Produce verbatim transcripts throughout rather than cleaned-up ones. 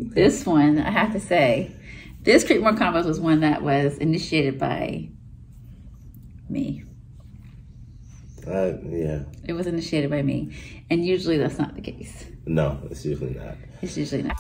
This one, I have to say, this Create More Combos was one that was initiated by me. Uh, yeah. It was initiated by me. And usually that's not the case. No, it's usually not. It's usually not.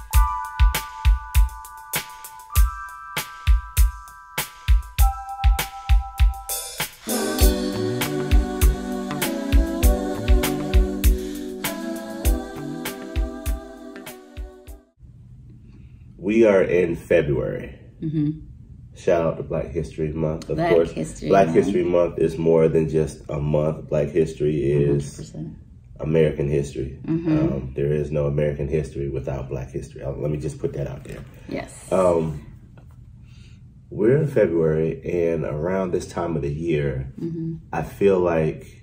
We are in February. Mm-hmm. Shout out to Black History Month. Of Black course, History Black Month. History Month is more than just a month. Black history is one hundred percent. American history. Mm-hmm. Um, there is no American history without Black history. Uh, Let me just put that out there. Yes. Um, we're in February, and around this time of the year, mm-hmm. I feel like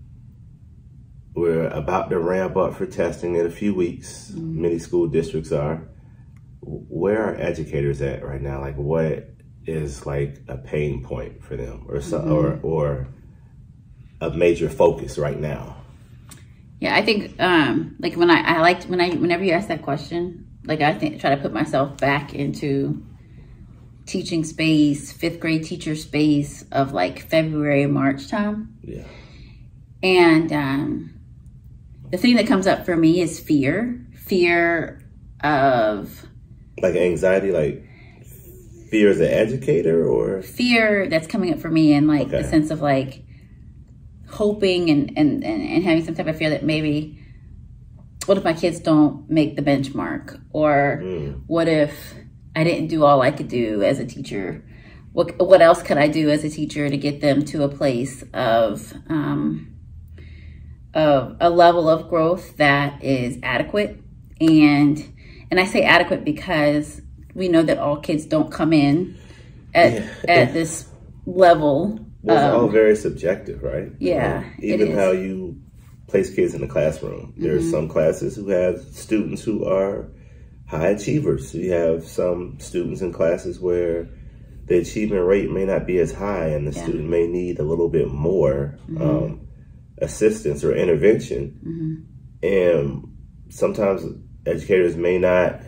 we're about to ramp up for testing in a few weeks. Mm-hmm. Many school districts are. Where are educators at right now? Like, what is like a pain point for them, or so, mm-hmm. or or a major focus right now? Yeah, I think um, like when I I liked when I whenever you ask that question, like I think try to put myself back into teaching space, fifth grade teacher space of like February, March time. Yeah. And um, the thing that comes up for me is fear, fear of. Like anxiety, like fear as an educator, or fear that's coming up for me, and like okay. the sense of like hoping and, and, and, and having some type of fear that maybe, what if my kids don't make the benchmark? Or mm. what if I didn't do all I could do as a teacher? What, what else could I do as a teacher to get them to a place of, um, of a level of growth that is adequate? And And I say adequate because we know that all kids don't come in at yeah. at this level. Well, it's um, all very subjective, right? Yeah, um, even how you place kids in the classroom. There's mm-hmm. some classes who have students who are high achievers. You have some students in classes where the achievement rate may not be as high, and the yeah. student may need a little bit more mm-hmm. um, assistance or intervention. Mm-hmm. And sometimes educators may not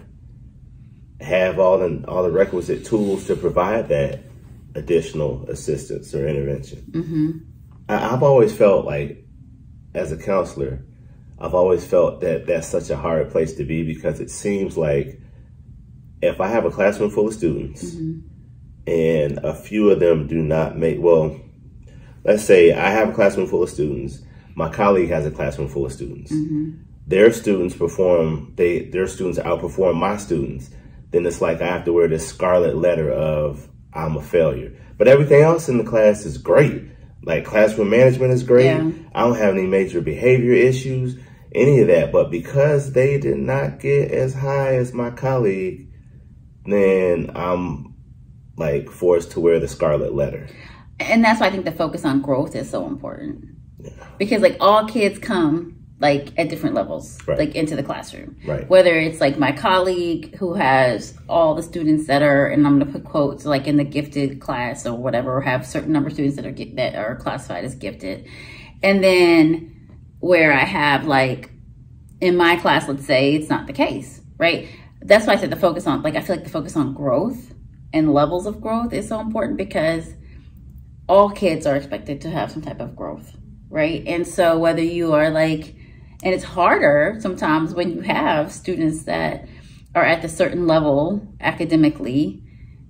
have all the all the requisite tools to provide that additional assistance or intervention. Mm-hmm. I, I've always felt like, as a counselor, I've always felt that that's such a hard place to be, because it seems like if I have a classroom full of students mm-hmm. and a few of them do not make, well, let's say I have a classroom full of students, my colleague has a classroom full of students. Mm-hmm. Their students perform, they their students outperform my students, then it's like I have to wear this scarlet letter of I'm a failure. But everything else in the class is great. Like classroom management is great. Yeah. I don't have any major behavior issues, any of that. But because they did not get as high as my colleague, then I'm like forced to wear the scarlet letter. And that's why I think the focus on growth is so important. Yeah. Because like all kids come like at different levels, right. like into the classroom. Right. Whether it's like my colleague who has all the students that are, and I'm gonna put quotes, like in the gifted class or whatever, or have certain number of students that are get, that are classified as gifted. And then where I have like, in my class, let's say it's not the case, right? That's why I said the focus on, like I feel like the focus on growth and levels of growth is so important, because all kids are expected to have some type of growth, right? And so whether you are like, and it's harder sometimes when you have students that are at a certain level academically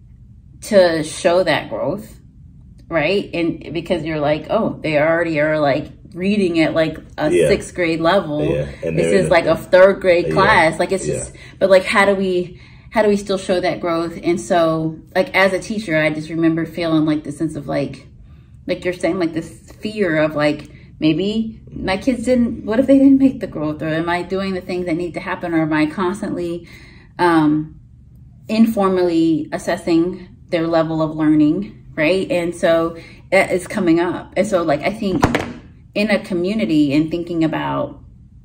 to show that growth, right? And because you're like, oh, they already are like reading at like a yeah. sixth grade level. Yeah. And this is like a third grade class. Yeah. Like it's just, yeah. but like, how do we, how do we still show that growth? And so like, as a teacher, I just remember feeling like the sense of like, like you're saying, like this fear of like, maybe my kids didn't, what if they didn't make the growth? Or am I doing the things that need to happen? Or am I constantly um, informally assessing their level of learning, right? And so that is coming up. And so like, I think in a community and thinking about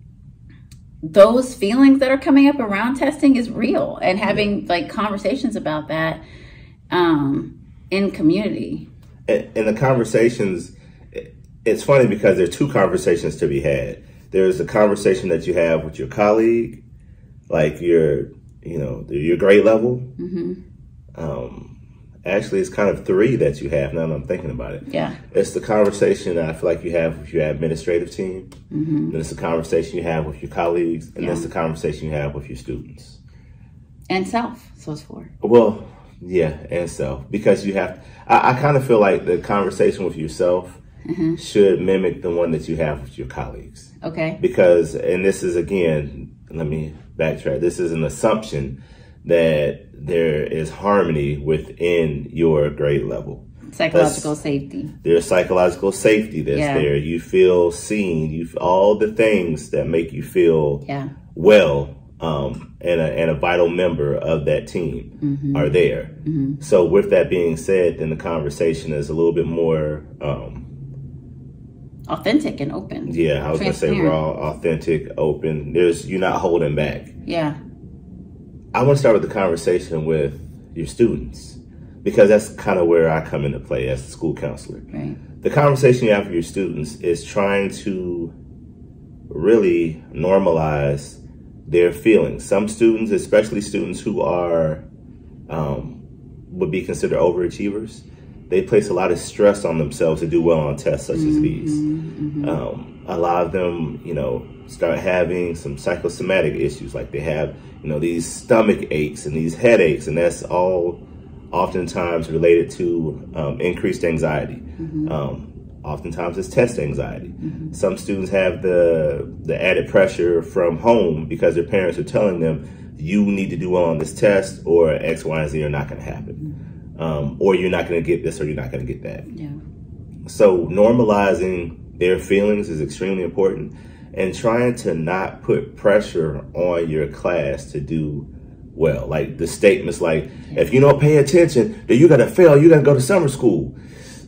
those feelings that are coming up around testing is real, and having like conversations about that um, in community. And, and the conversations, it's funny because there are two conversations to be had. There's a conversation that you have with your colleague, like your you know, your grade level. Mm-hmm. Um, actually, it's kind of three that you have now that I'm thinking about it. Yeah. It's the conversation that I feel like you have with your administrative team. Mm-hmm. Then it's the conversation you have with your colleagues. And yeah. then it's the conversation you have with your students. And self. So it's four. Well, yeah, and self. Because you have, I, I kind of feel like the conversation with yourself mm-hmm. should mimic the one that you have with your colleagues. Okay. Because, and this is again, let me backtrack. This is an assumption that there is harmony within your grade level. Psychological that's, safety. There's psychological safety that's yeah. there. You feel seen. You all the things that make you feel yeah. well, um, and a and a vital member of that team mm-hmm. are there. Mm-hmm. So with that being said, then the conversation is a little bit more um, authentic and open. Yeah, I was gonna say raw, authentic, open. There's you're not holding back. Yeah. I want to start with the conversation with your students because that's kind of where I come into play as a school counselor. Right. The conversation you have with your students is trying to really normalize their feelings. Some students, especially students who are um, would be considered overachievers, they place a lot of stress on themselves to do well on tests such mm-hmm, as these. Mm-hmm. Um, a lot of them, you know, start having some psychosomatic issues, like they have, you know, these stomach aches and these headaches, and that's all oftentimes related to um, increased anxiety. Mm-hmm. Um, oftentimes it's test anxiety. Mm-hmm. Some students have the the added pressure from home because their parents are telling them, you need to do well on this test or X, Y, and Z are not going to happen. Mm-hmm. Um, or you're not going to get this or you're not going to get that. Yeah. So normalizing their feelings is extremely important, and trying to not put pressure on your class to do well. Like the statements like, yeah. if you don't pay attention, then you got to fail. You got to go to summer school.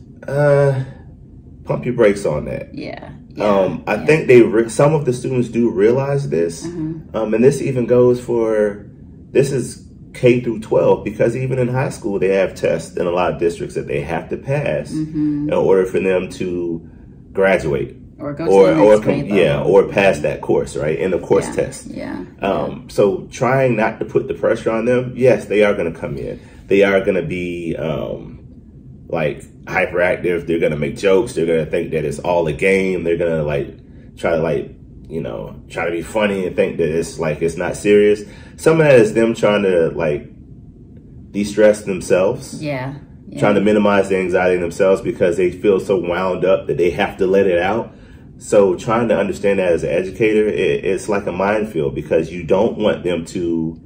Uh, pump your brakes on that. Yeah. yeah. Um, I yeah. think they re- some of the students do realize this. Mm-hmm. Um, and this even goes for, this is K through twelve, because even in high school, they have tests in a lot of districts that they have to pass mm-hmm. in order for them to graduate. Or go to or, the next or grade yeah, level. or pass that course, right? In the course yeah, test. Yeah. Um, yeah. So trying not to put the pressure on them. Yes, they are going to come in. They are going to be um, like hyperactive. They're going to make jokes. They're going to think that it's all a game. They're going to like try to like, you know, try to be funny and think that it's like, it's not serious. Some of that is them trying to like de-stress themselves. Yeah. yeah. Trying to minimize the anxiety in themselves because they feel so wound up that they have to let it out. So trying to understand that as an educator, it, it's like a minefield because you don't want them to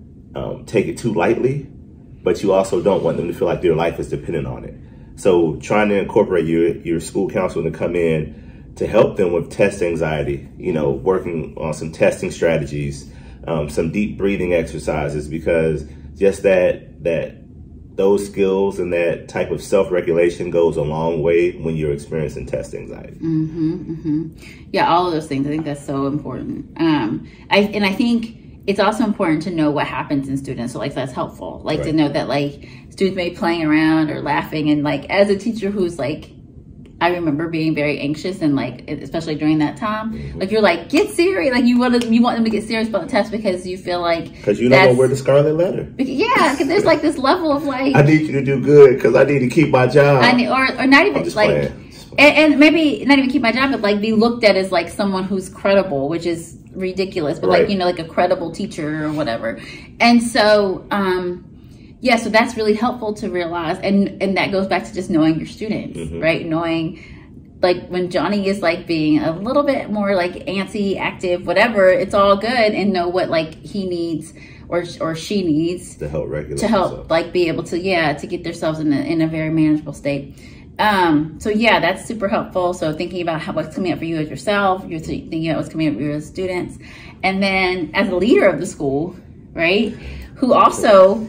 um, take it too lightly, but you also don't want them to feel like their life is dependent on it. So trying to incorporate your, your school counselor to come in to help them with test anxiety, you know, working on some testing strategies, um, some deep breathing exercises, because just that, that, those skills and that type of self-regulation goes a long way when you're experiencing test anxiety. Mm-hmm, mm-hmm. Yeah, all of those things. I think that's so important. Um, I and I think it's also important to know what happens in students. So like that's helpful. Like right. to know that like students may be playing around or laughing, and like as a teacher who's like, I remember being very anxious and like, especially during that time, mm-hmm. like you're like, get serious. Like you want to, you want them to get serious about the test because you feel like, because you don't know where the scarlet letter. Because, yeah, because there's like this level of like, I need you to do good because I need to keep my job. I need, or or not even like, and, and maybe not even keep my job, but like be looked at as like someone who's credible, which is ridiculous. But right. like you know, like a credible teacher or whatever. And so, um, yeah, so that's really helpful to realize, and and that goes back to just knowing your students, mm-hmm. right? Knowing, like, when Johnny is, like, being a little bit more, like, antsy, active, whatever, it's all good, and know what, like, he needs or or she needs to help regulate to help, themselves. like, be able to, yeah, to get themselves in a, in a very manageable state. Um, so, yeah, that's super helpful. So thinking about how, what's coming up for you as yourself, you're thinking about what's coming up for you as students, and then as a leader of the school, right, who also...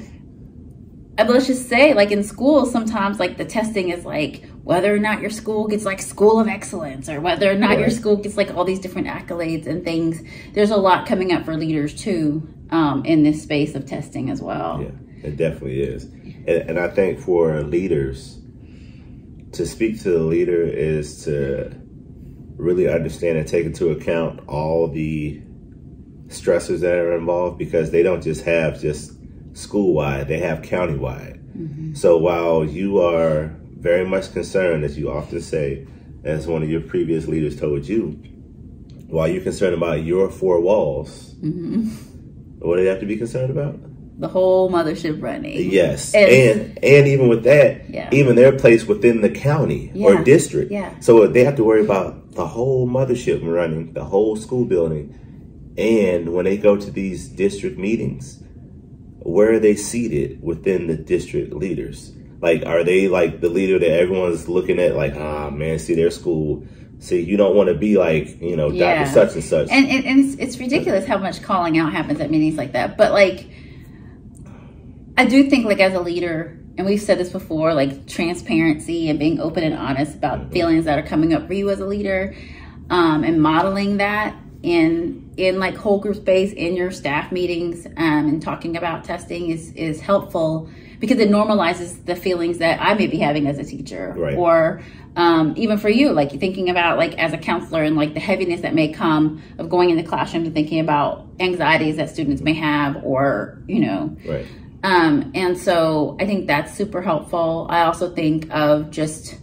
let's just say, like in school, sometimes like the testing is like whether or not your school gets like school of excellence or whether or not right. your school gets like all these different accolades and things. There's a lot coming up for leaders too um, in this space of testing as well. Yeah, it definitely is. And, and I think for leaders, to speak to the leader is to really understand and take into account all the stressors that are involved, because they don't just have just school-wide, they have county-wide. Mm-hmm. So while you are very much concerned, as you often say, as one of your previous leaders told you, while you're concerned about your four walls, mm-hmm. what do they have to be concerned about? The whole mothership running. Yes. And and, and even with that, yeah. even their place within the county yeah. or district. Yeah. So they have to worry about the whole mothership running, the whole school building. And when they go to these district meetings, where are they seated within the district leaders? Like, are they like the leader that everyone's looking at like, ah, man, see their school. See, you don't want to be like, you know, yeah. Doctor Such and Such. And, and, and it's, it's ridiculous how much calling out happens at meetings like that. But like, I do think, like, as a leader, and we've said this before, like transparency and being open and honest about mm-hmm. feelings that are coming up for you as a leader, um, and modeling that in in like whole group space in your staff meetings, um, and talking about testing is is helpful, because it normalizes the feelings that I may be having as a teacher, right. or um, even for you, like thinking about like as a counselor and like the heaviness that may come of going in the classroom and thinking about anxieties that students may have, or you know. Right. Um, and so I think that's super helpful. I also think of just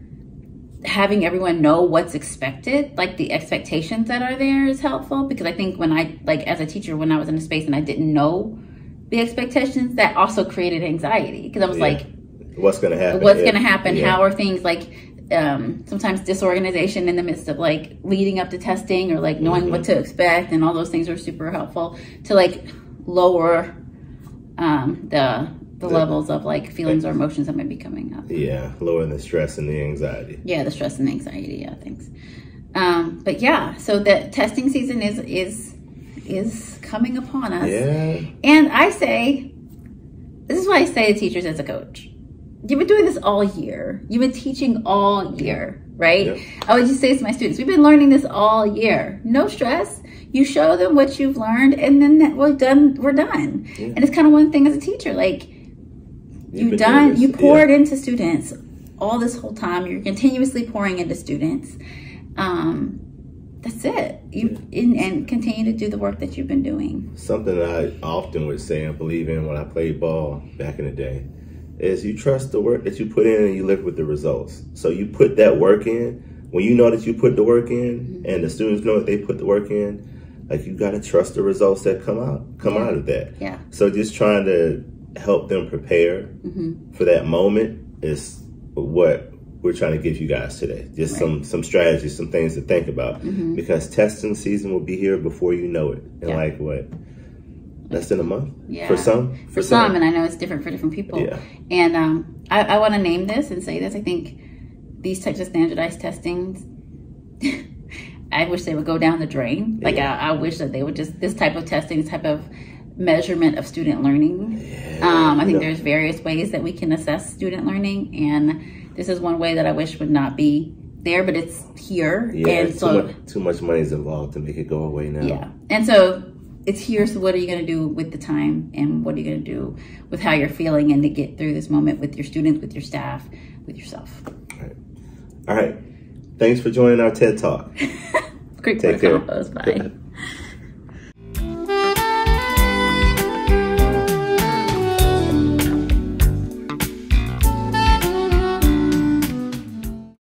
having everyone know what's expected, like the expectations that are there is helpful, because I think when I, like as a teacher, when I was in a space and I didn't know the expectations, that also created anxiety, because I was yeah. like, what's going to happen? What's going to happen? Yeah. How are things like, um, sometimes disorganization in the midst of like leading up to testing, or like knowing mm-hmm. what to expect, and all those things are super helpful to like lower um the the, the levels of like feelings or emotions that might be coming up. Yeah, lowering the stress and the anxiety. Yeah, the stress and the anxiety. Yeah, thanks. Um, but yeah, so the testing season is is is coming upon us. Yeah. And I say, this is what I say to teachers as a coach. You've been doing this all year. You've been teaching all year, right? Yep. I would just say to my students, we've been learning this all year. No stress. You show them what you've learned, and then we're done. We're done. Yeah. And it's kind of one thing as a teacher, like you've you done, you poured yeah. into students all this whole time. You're continuously pouring into students. Um, that's it. You yeah. and, and continue to do the work that you've been doing. Something that I often would say and believe in when I played ball back in the day is you trust the work that you put in, and you live with the results. So you put that work in. When you know that you put the work in, mm-hmm. and the students know that they put the work in, like you got to trust the results that come out, come yeah. out of that. Yeah. So just trying to help them prepare mm-hmm. for that moment is what we're trying to give you guys today. Just right. some some strategies, some things to think about, mm-hmm. because testing season will be here before you know it. And yeah. like what? Less than a month? Yeah. For some? For, for some, some, and I know it's different for different people. Yeah. And um, I, I want to name this and say this. I think these types of standardized testings, I wish they would go down the drain. Like, yeah. I, I wish that they would just, this type of testing, this type of measurement of student learning. Yeah. Um, I think yeah. there's various ways that we can assess student learning, and this is one way that I wish would not be there, but it's here. Yeah, and too, so, much, too much money is involved to make it go away now. Yeah, and so it's here, so what are you going to do with the time, and what are you going to do with how you're feeling, and to get through this moment with your students, with your staff, with yourself. All right. All right. Thanks for joining our TED Talk. Great. Take care. Bye.